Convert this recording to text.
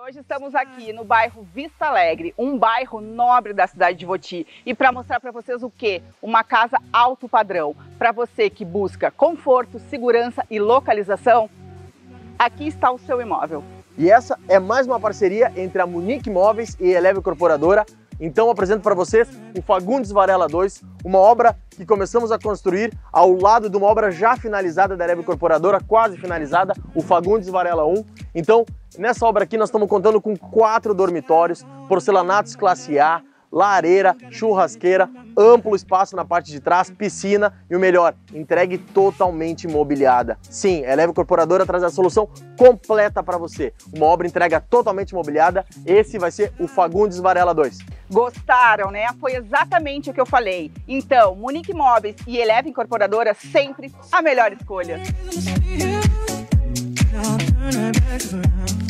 Hoje estamos aqui no bairro Vista Alegre, um bairro nobre da cidade de Voti. E para mostrar para vocês o quê? Uma casa alto padrão. Para você que busca conforto, segurança e localização, aqui está o seu imóvel. E essa é mais uma parceria entre a Munique Móveis e Eleve Incorporadora. Então eu apresento para vocês o Fagundes Varela 2, uma obra que começamos a construir ao lado de uma obra já finalizada da Eleve Incorporadora, quase finalizada, o Fagundes Varela 1. Então, nessa obra aqui nós estamos contando com 4 dormitórios, porcelanatos classe A, lareira, churrasqueira, amplo espaço na parte de trás, piscina e o melhor, entregue totalmente imobiliada. Sim, a Eleve Incorporadora traz a solução completa para você. Uma obra entrega totalmente imobiliada, esse vai ser o Fagundes Varela 2. Gostaram, né? Foi exatamente o que eu falei. Então, Munique Móveis e Eleve Incorporadora sempre a melhor escolha.